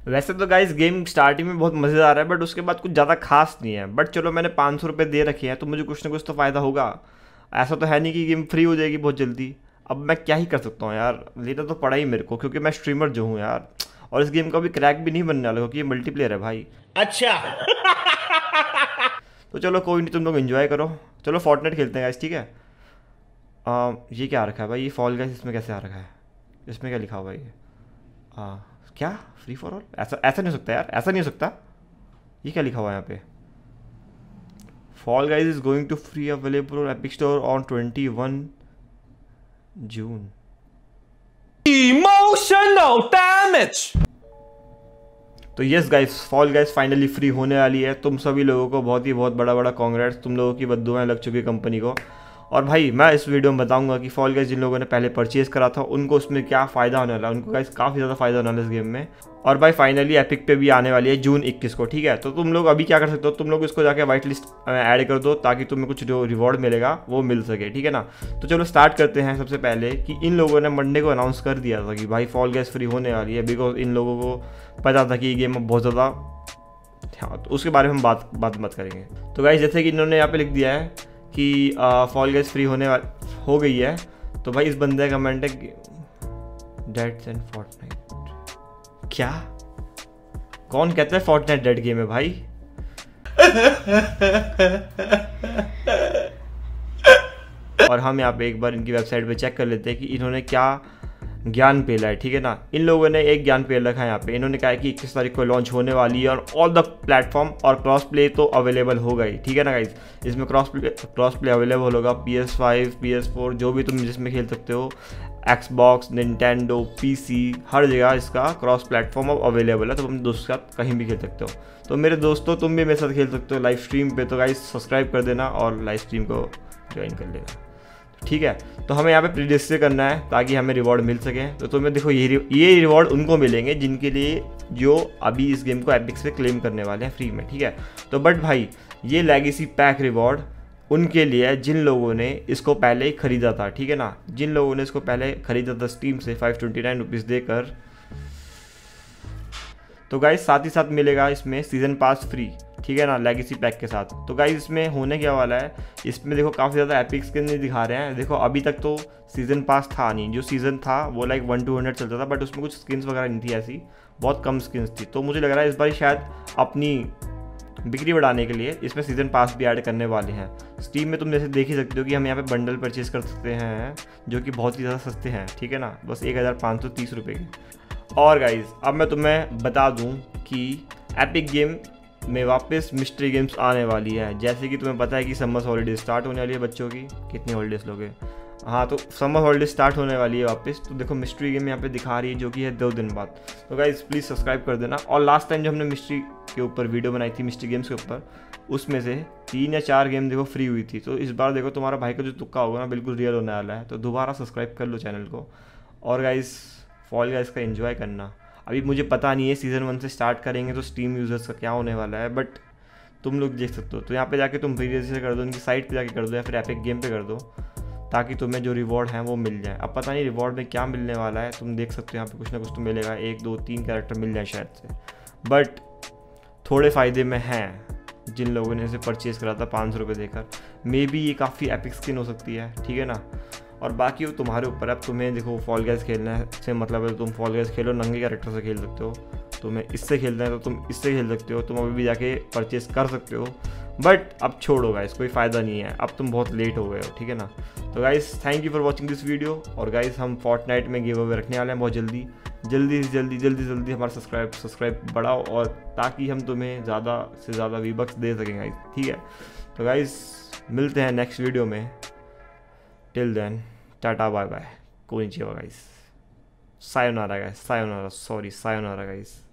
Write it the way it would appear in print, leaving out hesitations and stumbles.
वैसे तो guys game starting में बहुत मज़ेदार है, बट उसके बाद कुछ ज़्यादा खास नहीं है। बट चलो मैंने 500 रुपये दे रखे हैं तो मुझे कुछ ना कुछ तो फ़ायदा होगा। ऐसा तो है नहीं कि गेम फ्री हो जाएगी बहुत जल्दी। अब मैं क्या ही कर सकता हूँ यार, लेना तो पड़ा ही मेरे को, क्योंकि मैं स्ट्रीमर जो हूँ यार। और इस गेम का भी क्रैक भी नहीं बनने वाला, क्योंकि ये मल्टीप्लेयर है भाई। अच्छा। तो चलो कोई नहीं, तुम लोग एंजॉय करो। चलो फोर्टनाइट खेलते हैं गाइस, ठीक है। ये क्या रखा है भाई, ये फॉल गाइस इसमें कैसे आ रखा है? इसमें क्या लिखा हुआ है ये? क्या फ्री फॉर ऑल? ऐसा ऐसा नहीं हो सकता यार, ऐसा नहीं हो सकता। ये क्या लिखा हुआ है यहाँ पे? Fall Guys is going to free available on Epic Store on 21 June. Emotional damage. तो yes guys, Fall Guys finally free होने वाली है। तुम सभी लोगों को बहुत ही बहुत बड़ा बड़ा कॉन्ग्रेट्स, तुम लोगों की बद्दुआएं लग चुकी कंपनी को। और भाई मैं इस वीडियो में बताऊंगा कि फॉल गाइज जिन लोगों ने पहले परचेज करा था उनको उसमें क्या फ़ायदा होने वाला है। उनको गाइज काफ़ी ज़्यादा फ़ायदा होने वाला है इस गेम में। और भाई फाइनली एपिक पे भी आने वाली है जून 21 को, ठीक है। तो तुम लोग अभी क्या कर सकते हो, तुम लोग इसको जाके वाइट लिस्ट ऐड कर दो, ताकि तुम्हें कुछ जो रिवॉर्ड मिलेगा वो मिल सके, ठीक है ना। तो चलो स्टार्ट करते हैं। सबसे पहले कि इन लोगों ने मंडे को अनाउंस कर दिया था कि भाई फॉल गाइज फ्री होने वाली है, बिकॉज इन लोगों को पता था कि ये गेम बहुत ज़्यादा, हाँ, तो उसके बारे में हम बात मत करेंगे। तो गाइज जैसे कि इन्होंने यहाँ पे लिख दिया है कि फॉल गाइज फ्री हो गई है, तो भाई इस बंदे का कमेंट है डेड एंड फोर्टनाइट। क्या? कौन कहता है फोर्टनाइट डेड गेम है भाई? और हम यहाँ पे एक बार इनकी वेबसाइट पे चेक कर लेते हैं कि इन्होंने क्या ज्ञान पेला है, ठीक है ना। इन लोगों ने एक ज्ञान पेल रखा है यहाँ पे। इन्होंने कहा है कि 21 तारीख को लॉन्च होने वाली है और ऑल द प्लेटफॉर्म, और क्रॉस प्ले तो अवेलेबल होगा ही, ठीक है ना गाइज। इसमें क्रॉस प्ले अवेलेबल होगा, PS5 PS4 जो भी तुम जिसमें खेल सकते हो, Xbox निंटेंडो PC, हर जगह इसका क्रॉस प्लेटफॉर्म अब अवेलेबल है। तो तुम दोस्तों के साथ कहीं भी खेल सकते हो। तो मेरे दोस्तों तुम भी मेरे साथ खेल सकते हो लाइव स्ट्रीम पे। तो गाइज सब्सक्राइब कर देना और लाइव स्ट्रीम को ज्वाइन कर लेना, ठीक है। तो हमें यहाँ पे प्री रजिस्टर करना है ताकि हमें रिवॉर्ड मिल सके। तो तुम्हें देखो ये रिवॉर्ड उनको मिलेंगे जिनके लिए जो अभी इस गेम को एपिक्स पे क्लेम करने वाले हैं फ्री में, ठीक है। तो बट भाई ये लेगेसी पैक रिवॉर्ड उनके लिए है जिन लोगों ने इसको पहले ही खरीदा था, ठीक है ना। जिन लोगों ने इसको पहले खरीदा था स्टीम से 529 रुपीज़ देकर। तो गाइज साथ ही साथ मिलेगा इसमें सीज़न पास फ्री, ठीक है ना, लेगेसी पैक के साथ। तो गाइज इसमें होने क्या वाला है, इसमें देखो काफ़ी ज़्यादा एपिक स्किन नहीं दिखा रहे हैं। देखो अभी तक तो सीज़न पास था नहीं, जो सीज़न था वो लाइक 1-200 चलता था, बट उसमें कुछ स्किन्स वगैरह नहीं थी, ऐसी बहुत कम स्किन्स थी। तो मुझे लग रहा है इस बार शायद अपनी बिक्री बढ़ाने के लिए इसमें सीज़न पास भी ऐड करने वाले हैं। स्टीम में तुम जैसे देख ही सकते हो कि हम यहाँ पे बंडल परचेज कर सकते हैं, जो कि बहुत ही ज़्यादा सस्ते हैं, ठीक है ना, बस 1530 रुपये के। और गाइज अब मैं तुम्हें बता दूँ कि एपिक गेम में वापस मिस्ट्री गेम्स आने वाली है। जैसे कि तुम्हें पता है कि समर हॉलीडेज स्टार्ट होने वाली है बच्चों की। कितनी हॉलीडेज लोगे? हाँ, तो समर हॉलीडेज स्टार्ट होने वाली है वापस। तो देखो मिस्ट्री गेम यहाँ पे दिखा रही है, जो कि है 2 दिन बाद। तो गाइज प्लीज़ सब्सक्राइब कर देना। और लास्ट टाइम जो हमने मिस्ट्री के ऊपर वीडियो बनाई थी, मिस्ट्री गेम्स के ऊपर, उसमें से 3 या 4 गेम देखो फ्री हुई थी। तो इस बार देखो तुम्हारा भाई का जो तुक्का होगा ना बिल्कुल रियल होने वाला है। तो दोबारा सब्सक्राइब कर लो चैनल को। और गाइज फॉल गाइज का एंजॉय करना। अभी मुझे पता नहीं है सीज़न 1 से स्टार्ट करेंगे तो स्टीम यूज़र्स का क्या होने वाला है, बट तुम लोग देख सकते हो। तो यहाँ पे जाके तुम प्री रजिस्टर कर दो, उनकी साइट पे जाके कर दो, या फिर एपिक गेम पे कर दो, ताकि तुम्हें जो रिवॉर्ड हैं वो मिल जाए। अब पता नहीं रिवॉर्ड में क्या मिलने वाला है, तुम देख सकते हो यहाँ पे कुछ ना कुछ तो मिलेगा, 1 2 3 कैरेक्टर मिल जाए शायद से। बट थोड़े फ़ायदे में हैं जिन लोगों ने इसे परचेज़ करा था 500 रुपये देकर। मे बी ये काफ़ी एपिक स्किन हो सकती है, ठीक है ना। और बाकी वो तुम्हारे ऊपर। अब तुम्हें देखो फॉल गाइज खेलना है से मतलब है तुम फॉल गाइज खेलो, नंगे कैरेक्टर से खेल सकते हो। तुम्हें इससे खेलना है तो तुम इससे खेल सकते हो, तुम अभी भी जाके परचेस कर सकते हो। बट अब छोड़ो गाइस, कोई फ़ायदा नहीं है, अब तुम बहुत लेट हो गए हो, ठीक है ना। तो guys thank you for watching this video. और गाइस हम फोर्टनाइट में गिव अवे रखने वाले हैं बहुत जल्दी हमारा सब्सक्राइब बढ़ाओ, और ताकि हम तुम्हें ज़्यादा से ज़्यादा वीबक्स दे सकें गाइस, ठीक है। तो गाइस मिलते हैं नेक्स्ट वीडियो में। Till then tata bye bye, कोनिचिवा गाइस, सायोनारा गाइस, सायोनारा गाइस।